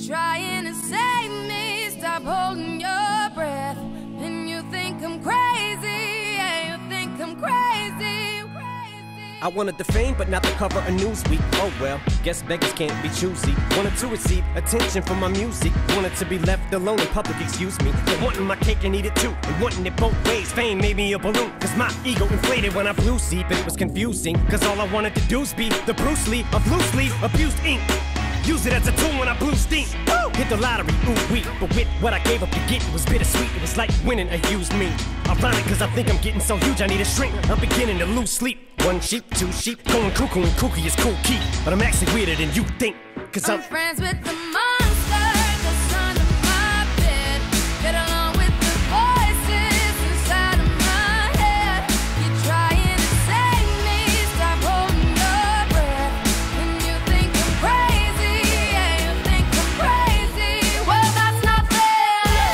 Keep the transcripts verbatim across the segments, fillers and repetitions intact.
trying to save me, stop holding your breath. And you think I'm crazy, yeah, you think I'm crazy, crazy. I wanted the fame, but not the cover of Newsweek. Oh well, guess beggars can't be choosy. Wanted to receive attention from my music. Wanted to be left alone in public, excuse me. But wanting my cake and eat it too, and wanting it both ways. Fame made me a balloon, cause my ego inflated when I flew see. But it was confusing, cause all I wanted to do was be the Bruce Lee of loosely abused ink. Use it as a tool when I blew steam. Woo! Hit the lottery, ooh wee. But with what I gave up to get, it was bittersweet. It was like winning a used me. Ironic, cause I think I'm getting so huge I need a shrink. I'm beginning to lose sleep. One sheep, two sheep, going cuckoo and kooky is cool key. But I'm actually weirder than you think. Cause I'm, I'm friends with the monster that's under my bed. Get along with the voices inside of my head. You're trying to save me, stop holding your breath. And you think I'm crazy, yeah, you think I'm crazy. Well, that's not fair.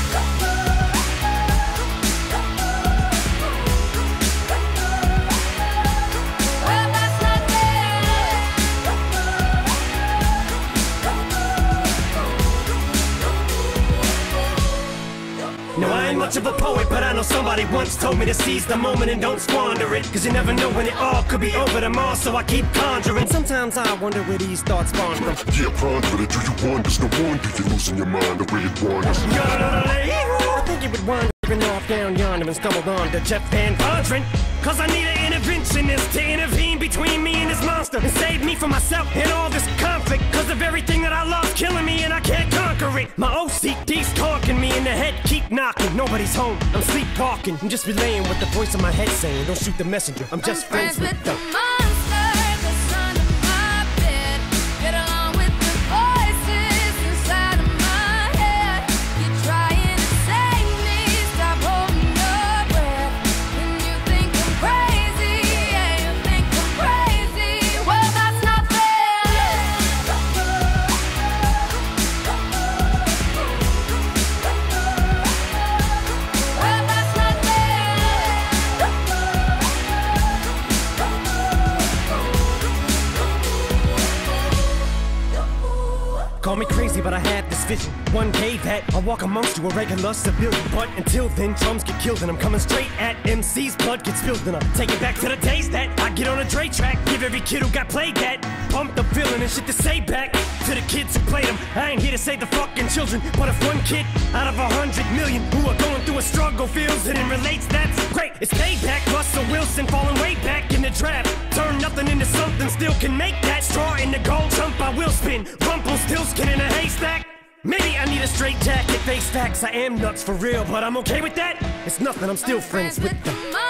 Well, that's not fair. no, I ain't much of a poet, but I know somebody once told me to seize the moment and don't squander it. Cause you never know when it all could be over tomorrow, so I keep conjuring. Sometimes I wonder where these thoughts spawn from. Yeah, ponder it, do you wonder? No wonder you're losing your mind the way it wanders. I think you would wandering off down yonder and stumbled on to Jeff Van Vondren. Cause I need an interventionist to intervene between me and this monster and save me from myself and all this conflict. Cause of everything that I love killing me and I can't conquer it. My O C D's talking me in the head, keep knocking. Nobody's home, I'm sleepwalking. I'm just relaying what the voice in my head saying. Don't shoot the messenger, I'm just I'm friends, friends with with the the monster that's under my bed. Get along with the voices inside of my head. You're trying to save me, stop holding your breath. And you think I'm crazy, yeah, you think I'm crazy. Well, that's not fair. Well, that's not Call me crazy, but I had this vision. One day that I'll walk amongst you, a regular civilian. But until then, drums get killed and I'm coming straight at M C's. Blood gets spilled and I take it back to the days that I get on a Dre track. Give every kid who got played that pumped up feeling and shit to say back to the kids who played them. I ain't here to save the fucking children, but if one kid out of a hundred million who are going through a struggle feels it and relates, that's great. It's payback. Russell Wilson falling way back in the draft. Turn nothing into something, still can make that. Straw in the gold jump, I will spin. Rumpelstiltskin in a haystack. Maybe I need a straight jacket, face facts. I am nuts for real, but I'm okay with that. It's nothing, I'm still I'm friends with the them.